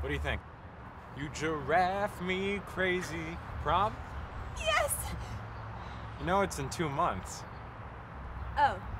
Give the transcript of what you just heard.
do you think? You giraffe me crazy. Prom? Yes! You know it's in 2 months. Oh.